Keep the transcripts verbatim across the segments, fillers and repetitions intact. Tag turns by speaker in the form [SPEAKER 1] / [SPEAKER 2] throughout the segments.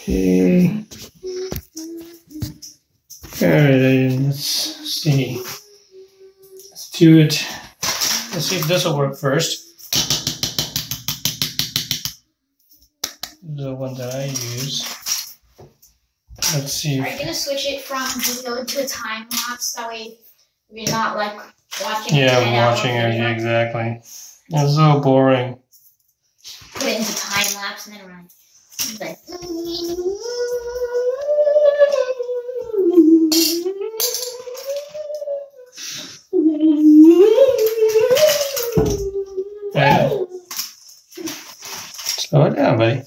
[SPEAKER 1] Okay. Alright, let's see. Let's do it. Let's see if this will work first. The one that I use. Let's see.
[SPEAKER 2] Are you gonna switch it from video to a time lapse? That way we're not like watching.
[SPEAKER 1] Yeah, I'm watching it. Yeah, exactly. It's so boring.
[SPEAKER 2] Put it into time lapse and then run. Like,
[SPEAKER 1] yeah. Slow it down, buddy.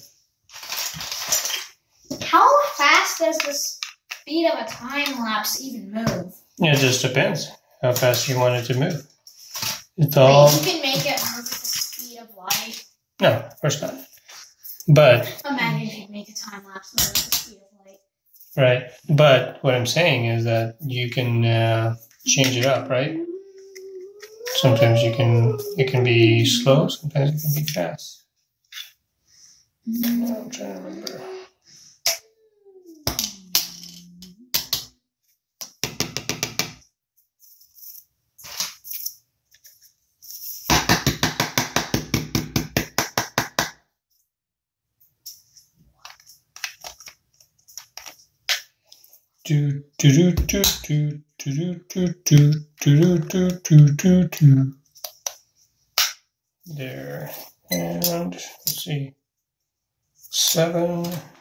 [SPEAKER 2] how fast does the speed of a time lapse even move?
[SPEAKER 1] It just depends how fast you want it to move. It's all.
[SPEAKER 2] Wait, you can make it move at the speed of light.
[SPEAKER 1] No, of course not. But
[SPEAKER 2] Imagine if you make a time lapse move at the speed of light.
[SPEAKER 1] right. But what I'm saying is that you can uh, change it up, right? Sometimes you can. It can be slow. Sometimes it can be fast. I'm trying to remember. Do do do do do do do do do do do do do. There, and let's see, seven.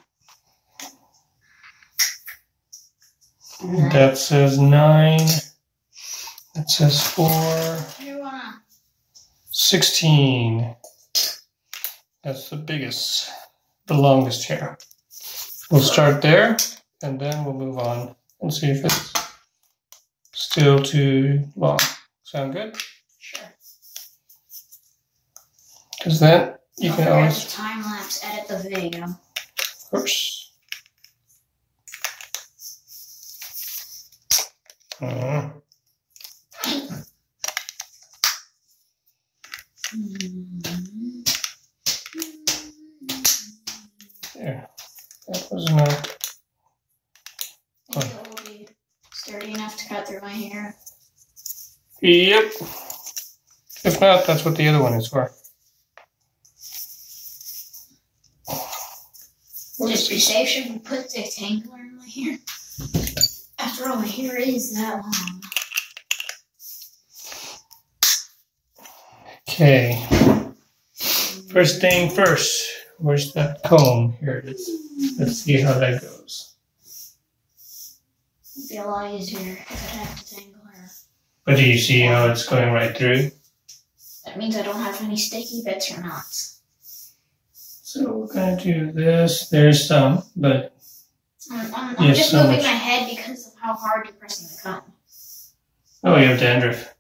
[SPEAKER 1] That says nine. That says four.
[SPEAKER 2] You wanna?
[SPEAKER 1] Sixteen. That's the biggest, the longest here. We'll start there. And then we'll move on and see if it's still too long. Sound good?
[SPEAKER 2] Sure.
[SPEAKER 1] Because then you
[SPEAKER 2] Don't
[SPEAKER 1] can
[SPEAKER 2] forget
[SPEAKER 1] always,
[SPEAKER 2] to time lapse edit the video.
[SPEAKER 1] of course. Uh, there. That was not.
[SPEAKER 2] I think it will be sturdy enough to cut through my hair.
[SPEAKER 1] Yep. If not, that's what the other one is for.
[SPEAKER 2] Just be safe, should we put the tangler in my hair? After all, my hair is that long.
[SPEAKER 1] Okay. First thing first. Where's that comb? Here it is. Let's see how that goes.
[SPEAKER 2] It'd be a lot easier if I have to tangle her.
[SPEAKER 1] But do you see how it's going right through?
[SPEAKER 2] That means I don't have any sticky bits or knots.
[SPEAKER 1] So we're going to do this. There's some, but
[SPEAKER 2] I'm, I'm, I'm
[SPEAKER 1] Yes,
[SPEAKER 2] just
[SPEAKER 1] so
[SPEAKER 2] moving
[SPEAKER 1] much.
[SPEAKER 2] my head because of how hard you're pressing the comb.
[SPEAKER 1] oh, you have dandruff.